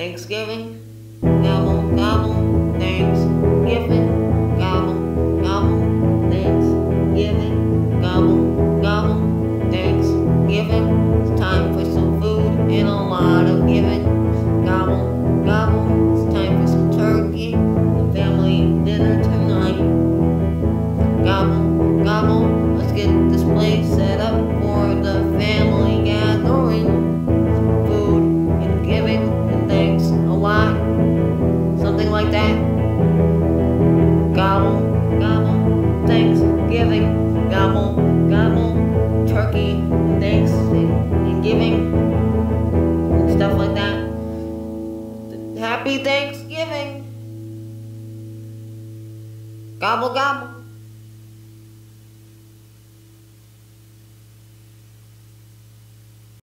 Thanksgiving, gobble, gobble, Thanksgiving, gobble, gobble, Thanksgiving, gobble, gobble, Thanksgiving. It's time for some food and a lot of giving. Gobble, gobble, it's time for some turkey and family dinner tonight. Gobble, gobble, let's get this place set up for the family gathering. Food and giving and thanks a lot. Something like that. Gobble, gobble, Thanksgiving. Gobble, gobble, turkey and thanks and giving and stuff like that. Happy Thanksgiving. Gobble, gobble.